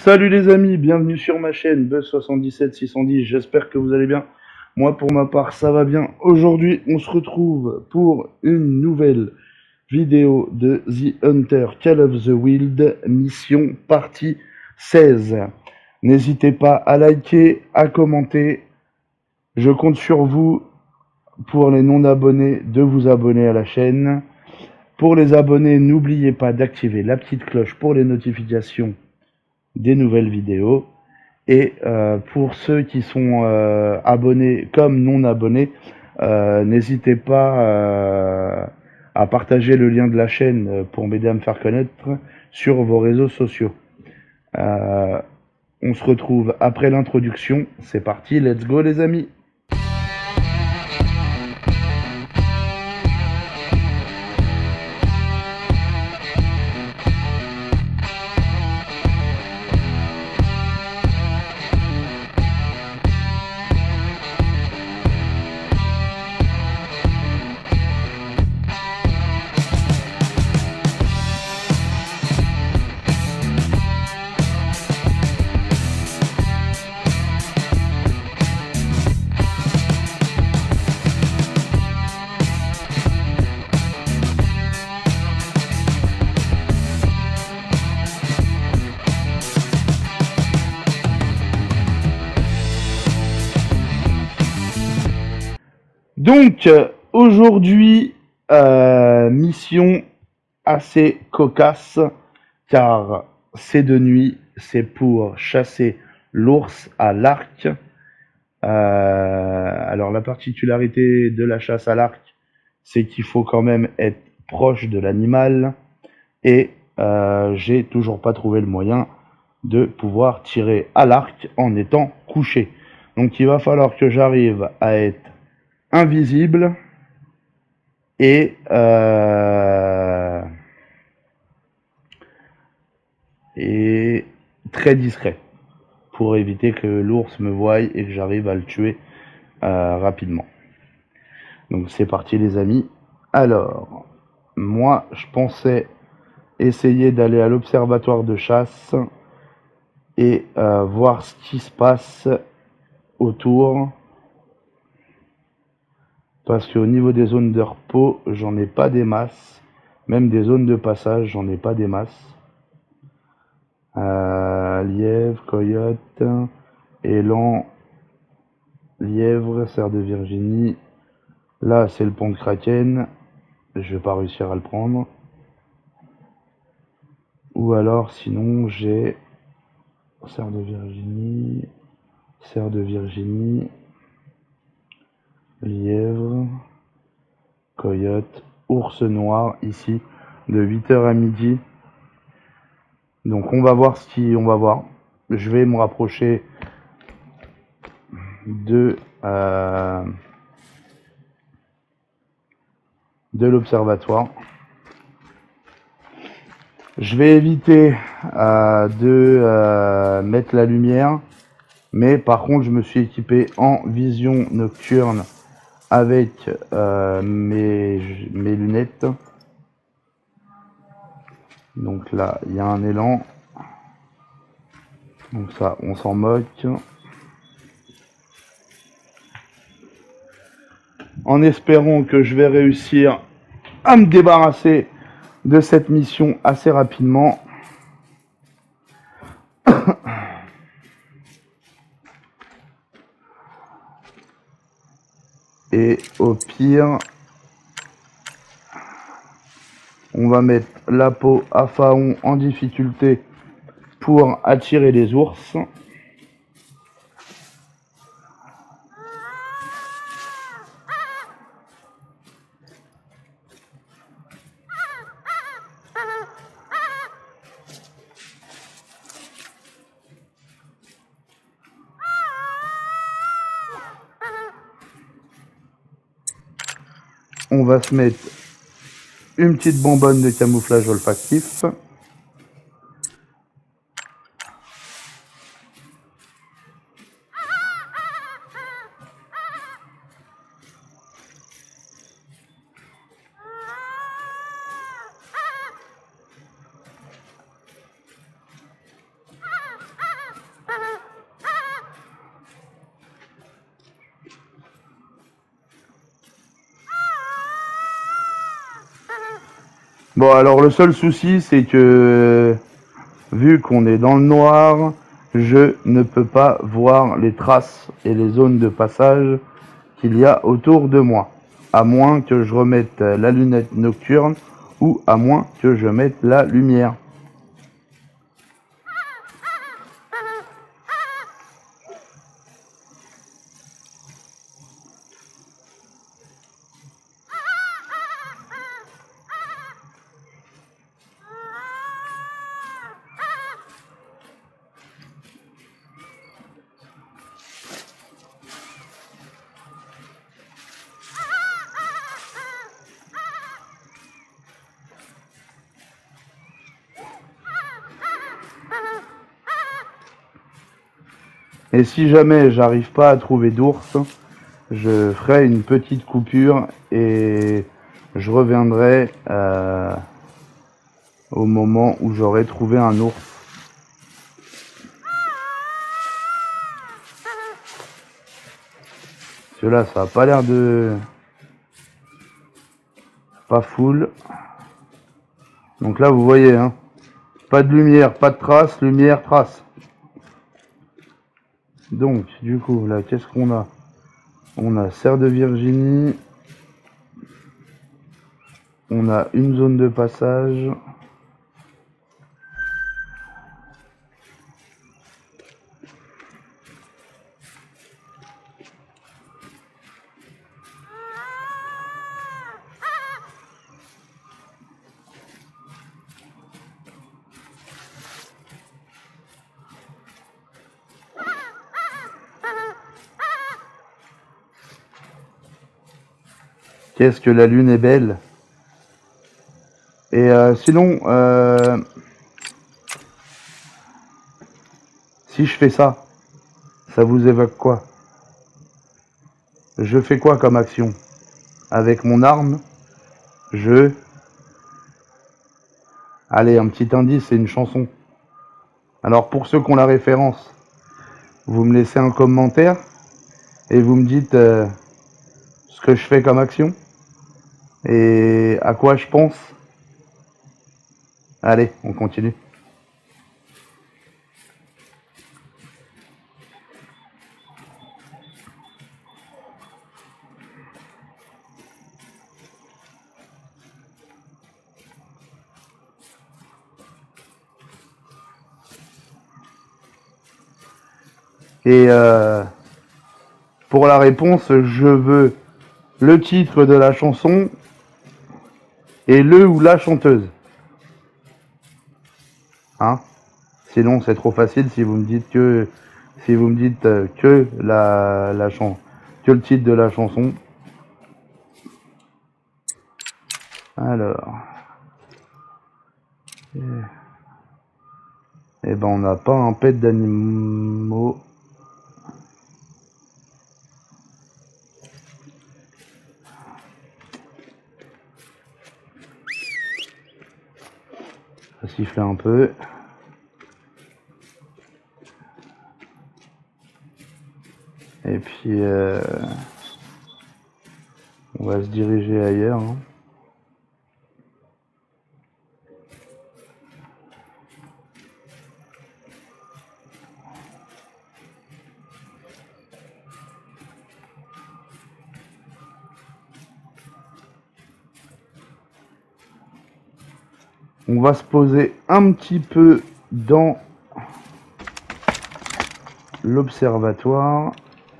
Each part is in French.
Salut les amis, bienvenue sur ma chaîne Buzz77610, j'espère que vous allez bien. Moi pour ma part ça va bien. Aujourd'hui on se retrouve pour une nouvelle vidéo de The Hunter Call of the Wild, mission partie 16. N'hésitez pas à liker, à commenter, je compte sur vous pour les non-abonnés de vous abonner à la chaîne. Pour les abonnés, n'oubliez pas d'activer la petite cloche pour les notifications des nouvelles vidéos. Et pour ceux qui sont abonnés comme non abonnés, n'hésitez pas à partager le lien de la chaîne pour m'aider à me faire connaître sur vos réseaux sociaux. On se retrouve après l'introduction. C'est parti, let's go les amis. Donc, aujourd'hui, mission assez cocasse, car c'est de nuit, c'est pour chasser l'ours à l'arc. Alors, la particularité de la chasse à l'arc, c'est qu'il faut quand même être proche de l'animal, et j'ai toujours pas trouvé le moyen de pouvoir tirer à l'arc en étant couché. Donc, il va falloir que j'arrive à être invisible et très discret pour éviter que l'ours me voie et que j'arrive à le tuer rapidement. Donc c'est parti les amis. Alors, moi je pensais essayer d'aller à l'observatoire de chasse et voir ce qui se passe autour. Parce qu'au niveau des zones de repos, j'en ai pas des masses. Même des zones de passage, j'en ai pas des masses. Lièvre, coyote, élan, lièvre, cerf de Virginie. Là, c'est le pont de Kraken. Je vais pas réussir à le prendre. Ou alors, sinon, j'ai cerf de Virginie, lièvre, coyote, ours noir, ici, de 8h à midi. Donc on va voir on va voir. Je vais me rapprocher de l'observatoire. Je vais éviter de mettre la lumière, mais par contre je me suis équipé en vision nocturne avec mes lunettes. Donc là, il y a un élan. Donc ça, on s'en moque. En espérant que je vais réussir à me débarrasser de cette mission assez rapidement. Et au pire, on va mettre la peau à Faon en difficulté pour attirer les ours. On va se mettre une petite bonbonne de camouflage olfactif. Bon, alors le seul souci, c'est que vu qu'on est dans le noir, je ne peux pas voir les traces et les zones de passage qu'il y a autour de moi. À moins que je remette la lunette nocturne ou à moins que je mette la lumière. Et si jamais j'arrive pas à trouver d'ours, je ferai une petite coupure et je reviendrai au moment où j'aurai trouvé un ours. Parce que là, ça a pas l'air de... pas full. Donc là, vous voyez, hein, pas de lumière, pas de trace, lumière, trace. Donc, du coup, là, qu'est-ce qu'on a? On a Cerf de Virginie. On a une zone de passage. Qu'est-ce que la lune est belle. Et sinon, si je fais ça, ça vous évoque quoi? Je fais quoi comme action? Avec mon arme, je... Allez, un petit indice, c'est une chanson. Alors pour ceux qui ont la référence, vous me laissez un commentaire et vous me dites ce que je fais comme action et à quoi je pense. Allez, on continue. Et pour la réponse, je veux le titre de la chanson et le ou la chanteuse. Hein? Sinon, c'est trop facile si vous me dites que que que le titre de la chanson. Alors, eh ben on n'a pas un pet d'animaux. Ça siffler un peu. Et puis on va se diriger ailleurs. Hein. On va se poser un petit peu dans l'observatoire.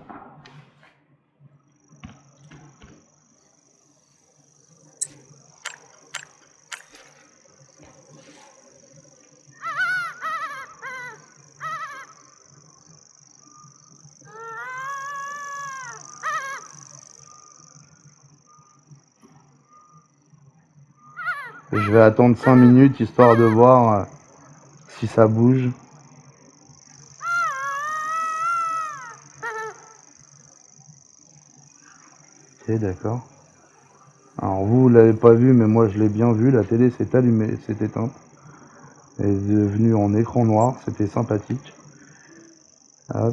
Je vais attendre 5 minutes histoire de voir si ça bouge. Ok, d'accord. Alors vous l'avez pas vu, mais moi je l'ai bien vu. La télé s'est allumée, s'est éteinte. Elle est devenue en écran noir, c'était sympathique. Hop.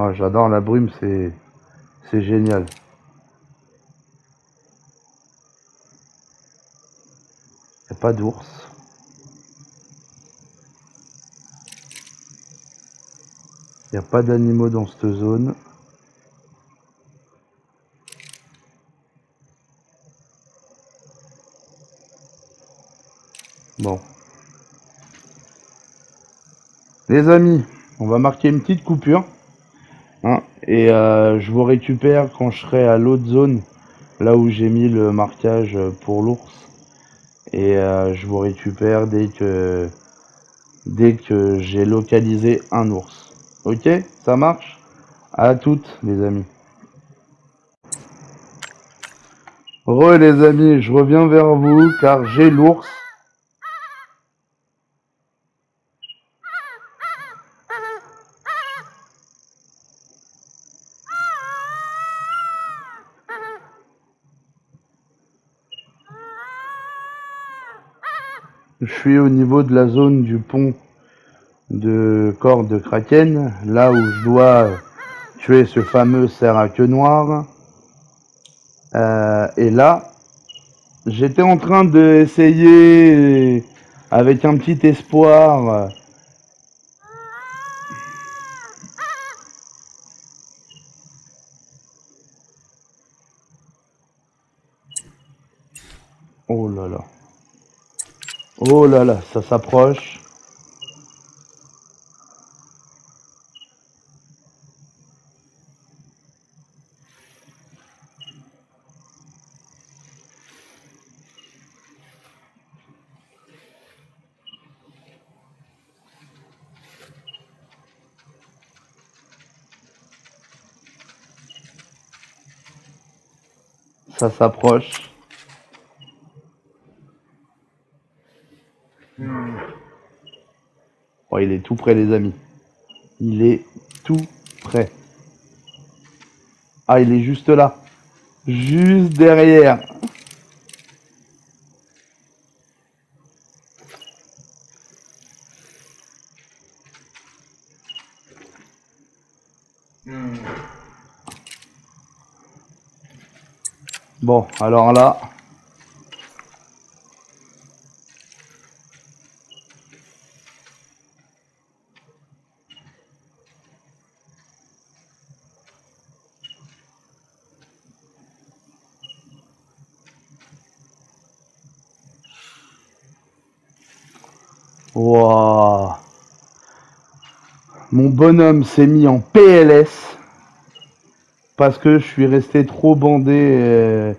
Oh, j'adore la brume, c'est génial. Y a pas d'ours. Y a pas d'animaux dans cette zone. Bon. Les amis, on va marquer une petite coupure. Hein, et je vous récupère quand je serai à l'autre zone, là où j'ai mis le marquage pour l'ours. Et je vous récupère dès que j'ai localisé un ours. Ok, ça marche? À toutes les amis. Les amis, je reviens vers vous car j'ai l'ours. Je suis au niveau de la zone du pont de corps de Kraken, là où je dois tuer ce fameux cerf à queue noire. Et là, j'étais en train d'essayer avec un petit espoir. Oh là là. Oh là là, ça s'approche. Ça s'approche. Oh, il est tout près, les amis. Il est tout près. Ah, il est juste là. Juste derrière. Bon, alors là. Waouh. Mon bonhomme s'est mis en PLS parce que je suis resté trop bandé.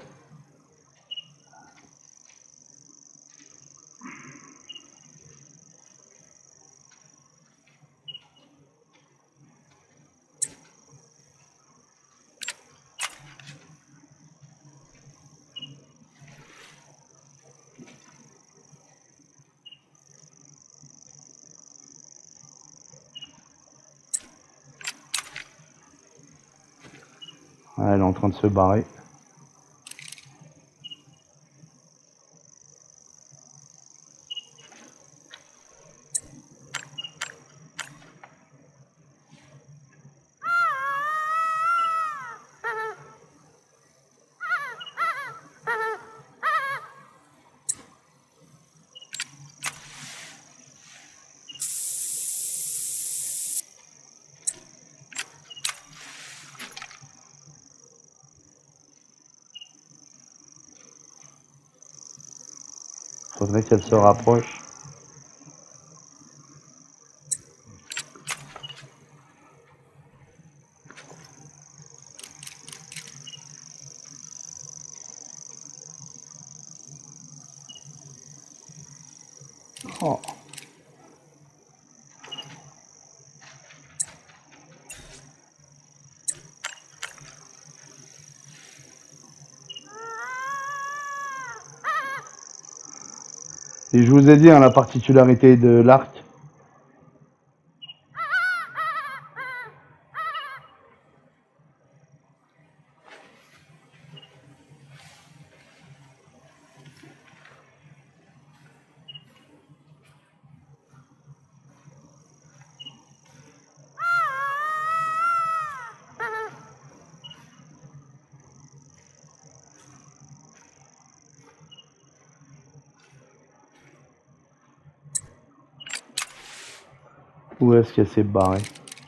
Elle est en train de se barrer. Faudrait qu'elle se rapproche. Oh. Et je vous ai dit, hein, la particularité de l'arc. Où est-ce qu'elle s'est barrée?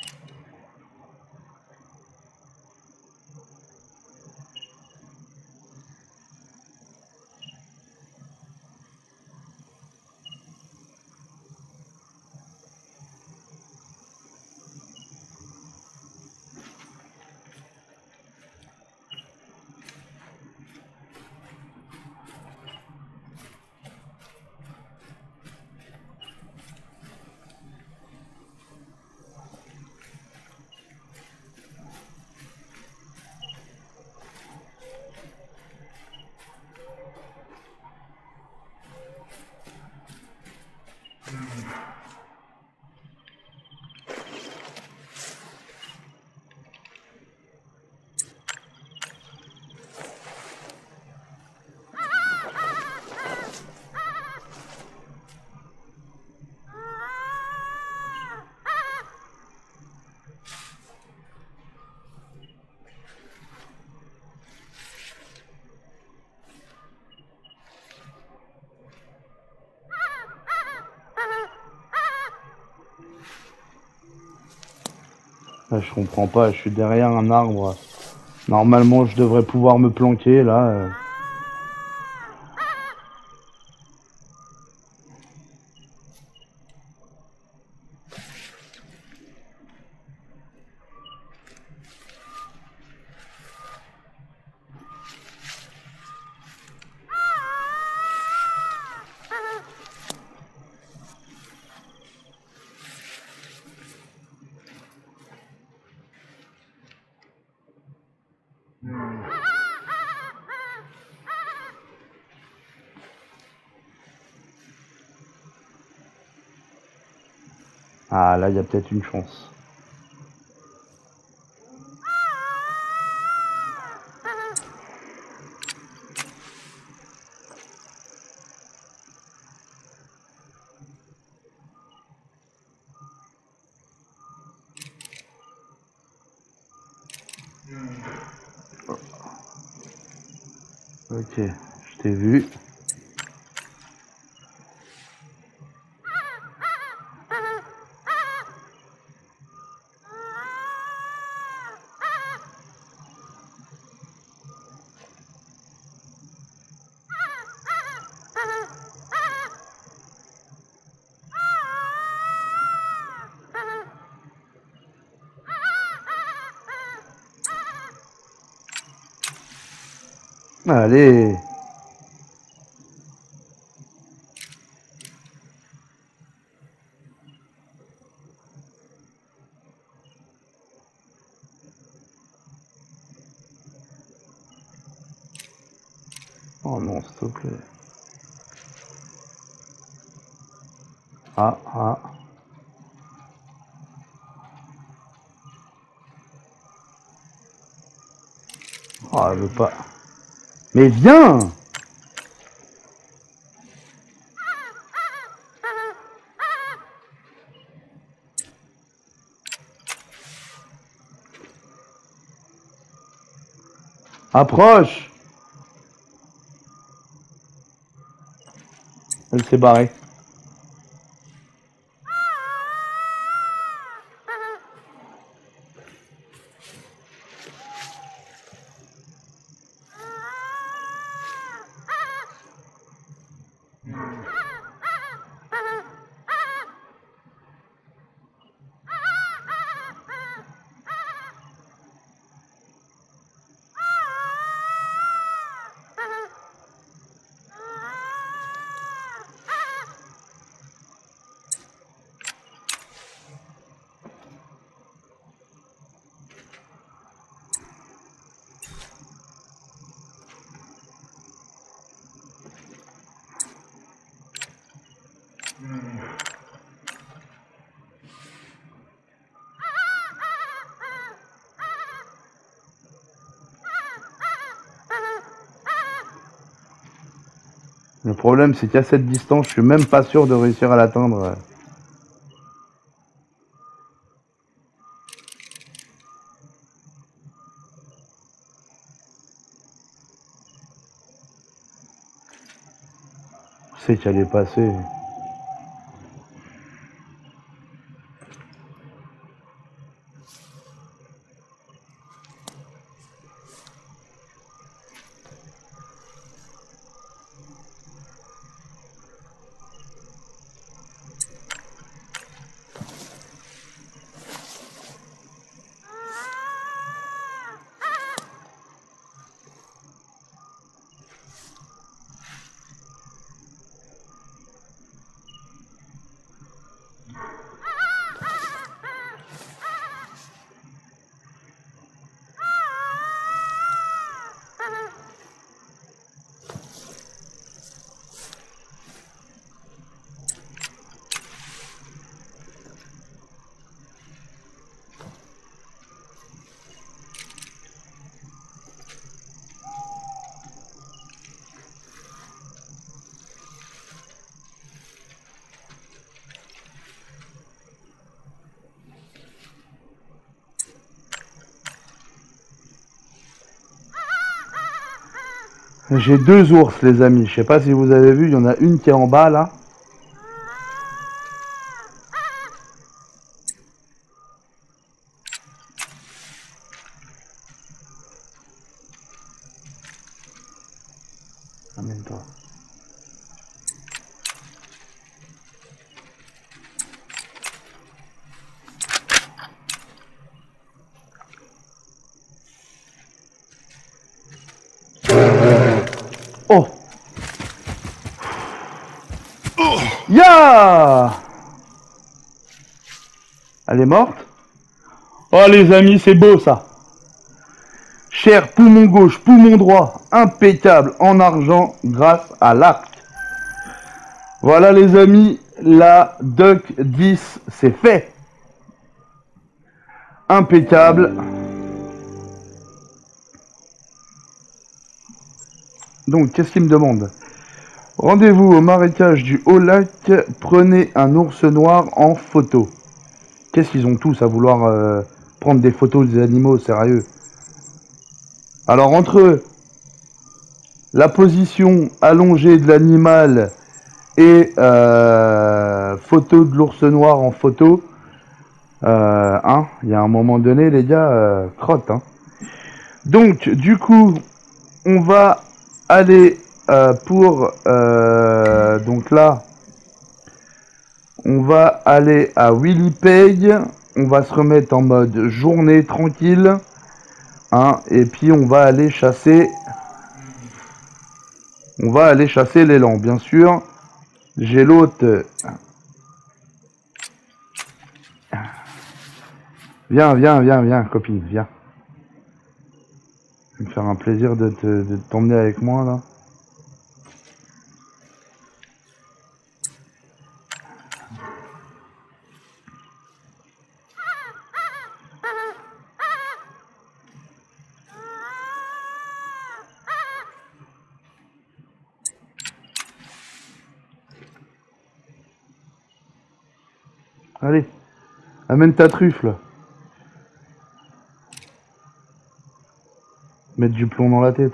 Là, je comprends pas, je suis derrière un arbre. Normalement, je devrais pouvoir me planquer, là. Ah, là, il y a peut-être une chance. Ok, je t'ai vu. Allez. Oh non, s'il te plaît. Ah, ah. Oh, elle veut pas. Mais viens! Approche! Elle s'est barrée. Le problème, c'est qu'à cette distance, je suis même pas sûr de réussir à l'atteindre. Je sais qu'elle est passée. J'ai deux ours, les amis. Je sais pas si vous avez vu, il y en a une qui est en bas là. Amène-toi. Oh! Ya! Elle est morte? Oh les amis, c'est beau ça! Cher poumon gauche, poumon droit, impeccable en argent grâce à l'arc. Voilà les amis, la Duck 10, c'est fait. Impeccable. Donc, qu'est-ce qu'il me demande? Rendez-vous au marécage du Haut-Lac, prenez un ours noir en photo. Qu'est-ce qu'ils ont tous à vouloir prendre des photos des animaux, sérieux? Alors, entre la position allongée de l'animal et photo de l'ours noir en photo, hein, il y a un moment donné, les gars, crotte. Hein. Donc, du coup, on va aller pour... donc là, on va aller à Willipay. On va se remettre en mode journée tranquille. Hein, et puis, on va aller chasser... On va aller chasser l'élan, bien sûr. J'ai l'autre... Viens, viens, viens, viens, copine, viens. Ça va me faire un plaisir de t'emmener avec moi, là. Allez, amène ta truffe, là. Mettre du plomb dans la tête.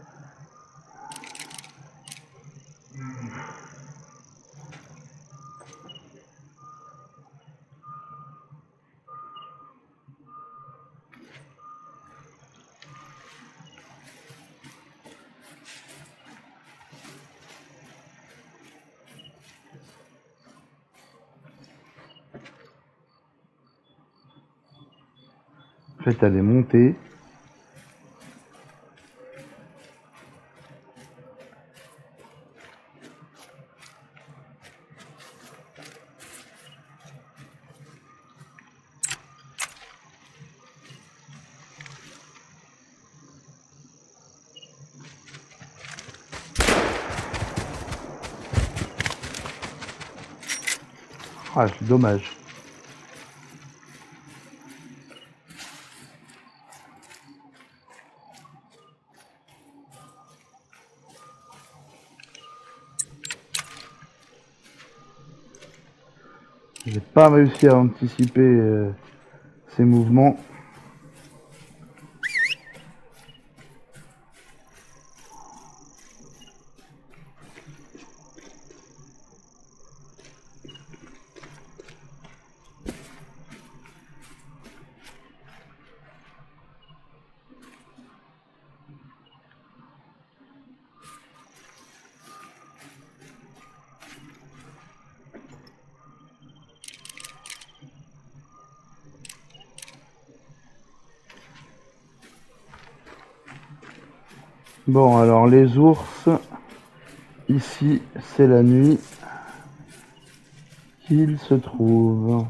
En fait, elle est montée. Ah, c'est dommage. J'ai pas réussi à anticiper ces mouvements. Bon, alors les ours, ici c'est la nuit. qu'il se trouve?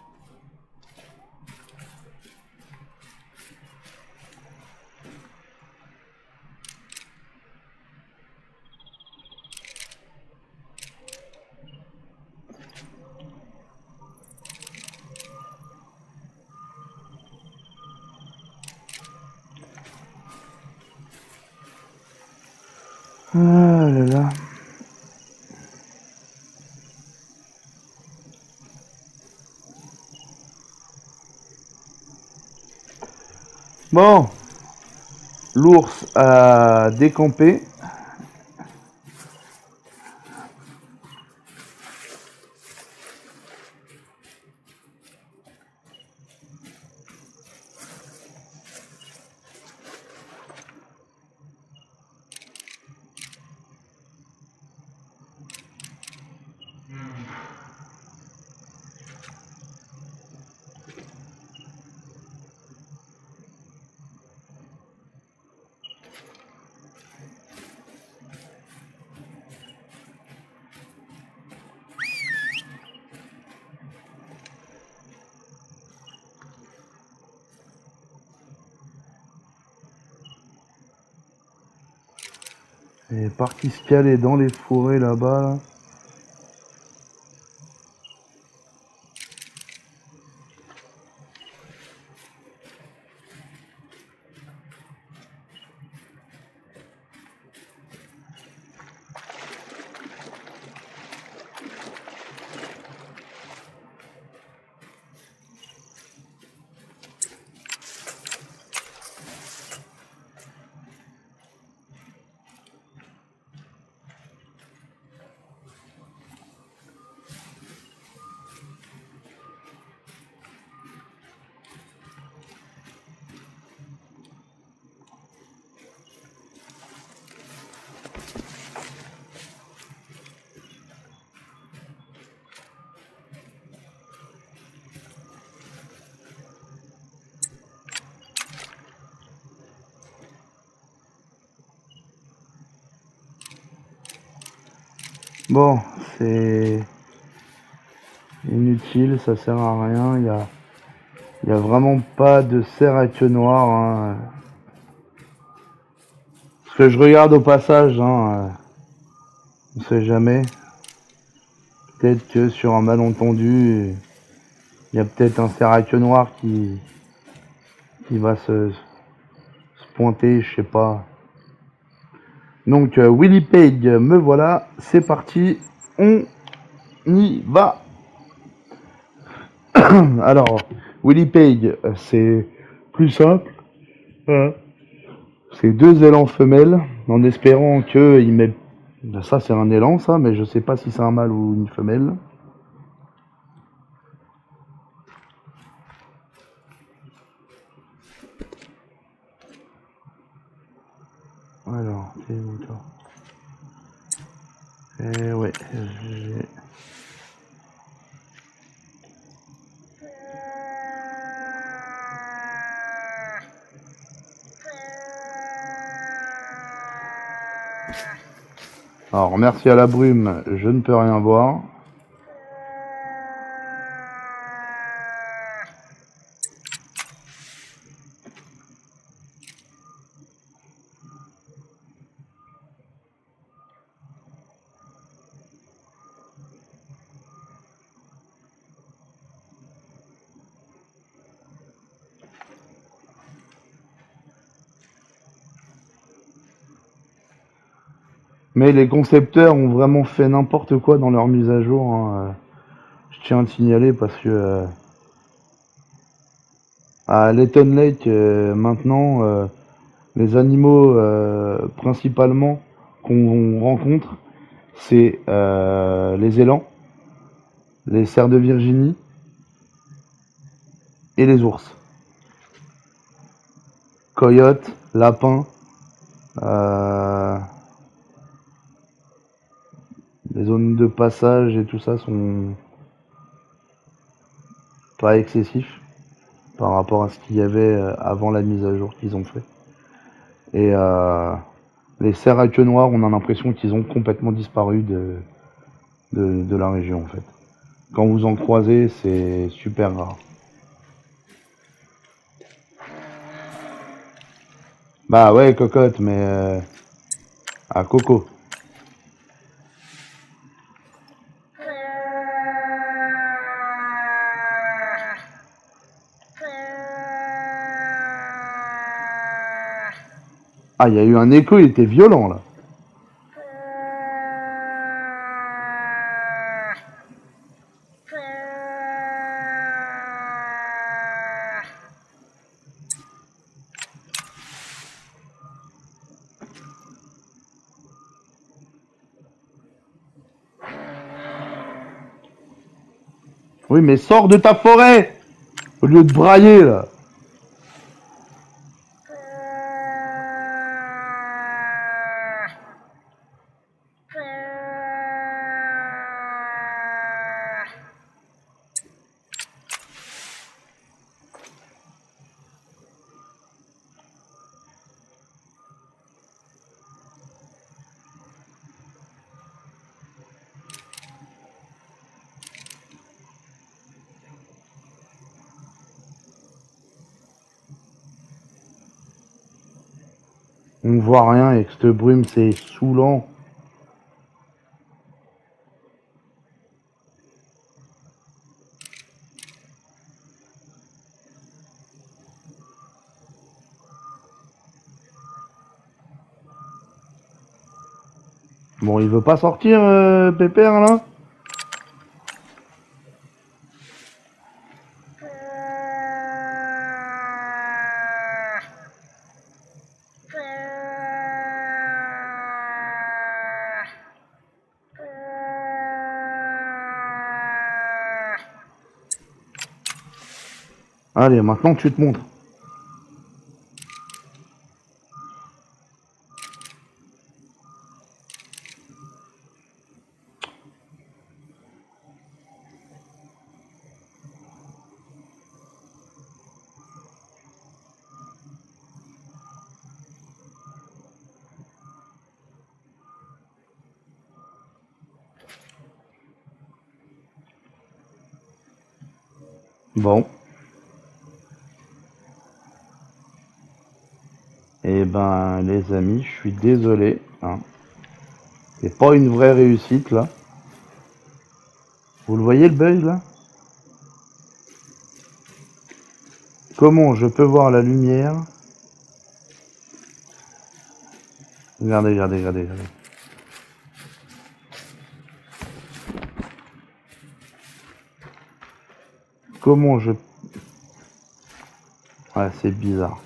Ah là là. Bon, l'ours a décampé. Il est parti se caler dans les forêts là-bas. Là. Bon, c'est inutile, ça sert à rien. Il y a vraiment pas de cerf à queue noire. Hein. Parce que je regarde au passage, hein, on sait jamais. Peut-être que sur un malentendu, il y a peut-être un cerf à queue noire qui va se pointer, je sais pas. Donc Willy Peg, me voilà, c'est parti, on y va. Alors, Willy Peg, c'est plus simple. C'est 2 élans femelles, en espérant qu'il met... Ça c'est un élan ça, mais je sais pas si c'est un mâle ou une femelle. Alors, t'es où toi? Eh ouais, j'ai... Alors, merci à la brume, je ne peux rien voir. Mais les concepteurs ont vraiment fait n'importe quoi dans leur mise à jour. Hein. Je tiens à le signaler parce que à Letton Lake, maintenant, les animaux principalement qu'on rencontre, c'est les élans, les cerfs de Virginie et les ours. Coyotes, lapins, les zones de passage et tout ça sont pas excessifs par rapport à ce qu'il y avait avant la mise à jour qu'ils ont fait. Et les cerfs à queue noire, on a l'impression qu'ils ont complètement disparu de la région en fait. Quand vous en croisez, c'est super rare. Bah ouais, cocotte, mais à coco. Ah, il y a eu un écho, il était violent là. Oui, mais sors de ta forêt au lieu de brailler là. On voit rien avec cette brume, c'est saoulant. Bon, il veut pas sortir, Pépère, là? Allez, maintenant tu te montres. Bon. Eh ben, les amis, je suis désolé. Hein. C'est pas une vraie réussite, là. Vous le voyez, le bug, là? Comment je peux voir la lumière? Regardez, regardez, regardez, regardez. Comment je... Ouais, c'est bizarre.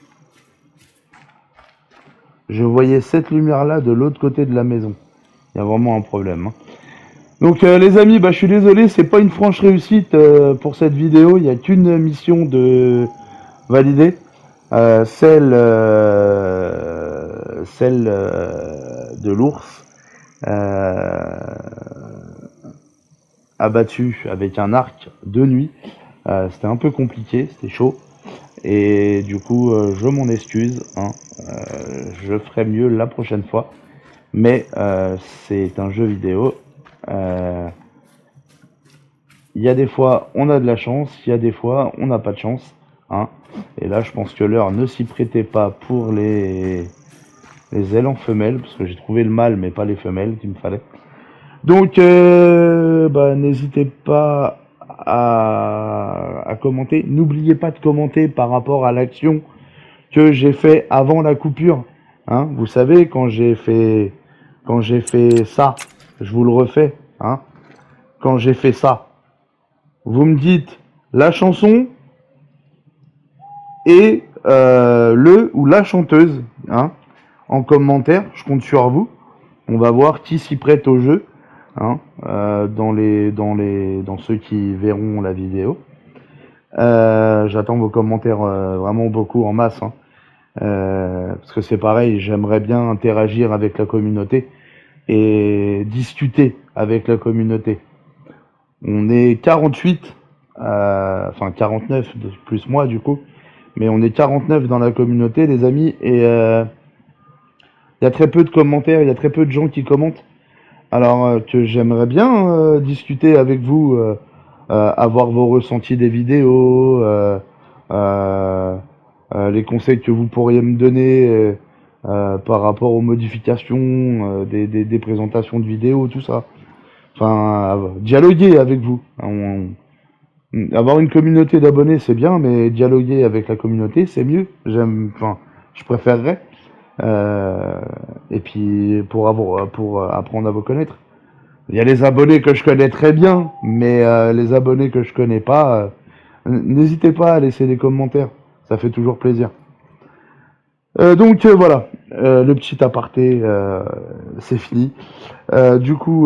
Je voyais cette lumière-là de l'autre côté de la maison. Il y a vraiment un problème. Hein. Donc les amis, bah, je suis désolé, c'est pas une franche réussite pour cette vidéo. Il n'y a qu'une mission de valider. Celle de l'ours abattu avec un arc de nuit. C'était un peu compliqué, c'était chaud. Et du coup, je m'en excuse. Hein. Je ferai mieux la prochaine fois. Mais c'est un jeu vidéo. Il y a des fois, on a de la chance. Il y a des fois, on n'a pas de chance. Hein. Et là, je pense que l'heure ne s'y prêtait pas pour les élans femelles. Parce que j'ai trouvé le mâle, mais pas les femelles qu'il me fallait. Donc, bah, n'hésitez pas à commenter. N'oubliez pas de commenter par rapport à l'action que j'ai fait avant la coupure. Hein, vous savez, quand j'ai fait ça, je vous le refais. Hein, quand j'ai fait ça, vous me dites la chanson et le ou la chanteuse. Hein, en commentaire, je compte sur vous. On va voir qui s'y prête au jeu. Hein, dans ceux qui verront la vidéo. J'attends vos commentaires vraiment beaucoup en masse. Hein. Parce que c'est pareil, j'aimerais bien interagir avec la communauté et discuter avec la communauté. On est 48, enfin 49 plus moi du coup, mais on est 49 dans la communauté les amis et il y a très peu de commentaires, il y a très peu de gens qui commentent. Alors que j'aimerais bien discuter avec vous, avoir vos ressentis des vidéos, euh, les conseils que vous pourriez me donner par rapport aux modifications des présentations de vidéos, tout ça. Enfin, dialoguer avec vous. Avoir une communauté d'abonnés, c'est bien, mais dialoguer avec la communauté, c'est mieux. Enfin, je préférerais. Euh, et puis pour apprendre à vous connaître. Il y a les abonnés que je connais très bien, mais les abonnés que je connais pas, n'hésitez pas à laisser des commentaires. Ça fait toujours plaisir. Donc voilà, le petit aparté, c'est fini. Du coup,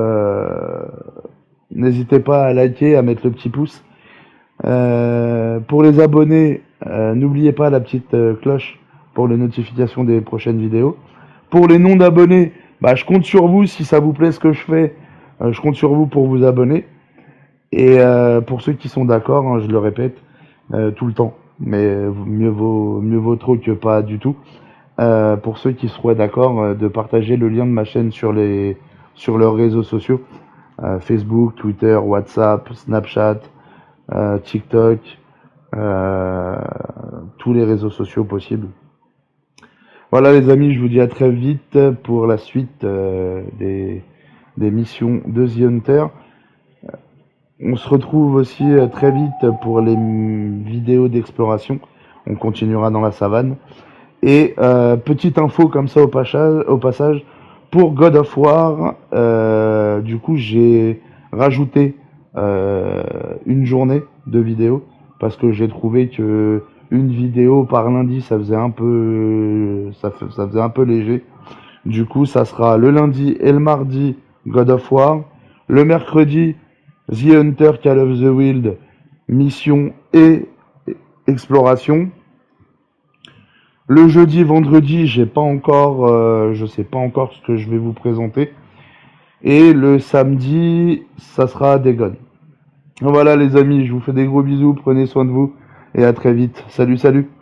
n'hésitez pas à liker, à mettre le petit pouce. Pour les abonnés, n'oubliez pas la petite cloche pour les notifications des prochaines vidéos. Pour les non-abonnés, bah, je compte sur vous si ça vous plaît ce que je fais. Je compte sur vous pour vous abonner. Et pour ceux qui sont d'accord, hein, je le répète tout le temps, mais mieux vaut trop que pas du tout. Pour ceux qui seraient d'accord, de partager le lien de ma chaîne sur leurs réseaux sociaux, Facebook, Twitter, WhatsApp, Snapchat, TikTok, euh, tous les réseaux sociaux possibles. Voilà les amis, je vous dis à très vite pour la suite des missions de The Hunter. On se retrouve aussi très vite pour les vidéos d'exploration. On continuera dans la savane. Et petite info comme ça au passage, pour God of War, du coup j'ai rajouté une journée de vidéo parce que j'ai trouvé que une vidéo par lundi ça faisait un peu ça faisait un peu léger. Du coup ça sera le lundi et le mardi God of War, le mercredi The Hunter Call of the Wild mission et exploration. Le jeudi, vendredi, j'ai pas encore, je sais pas encore ce que je vais vous présenter. Et le samedi, ça sera Dagon. Voilà les amis, je vous fais des gros bisous, prenez soin de vous et à très vite. Salut, salut.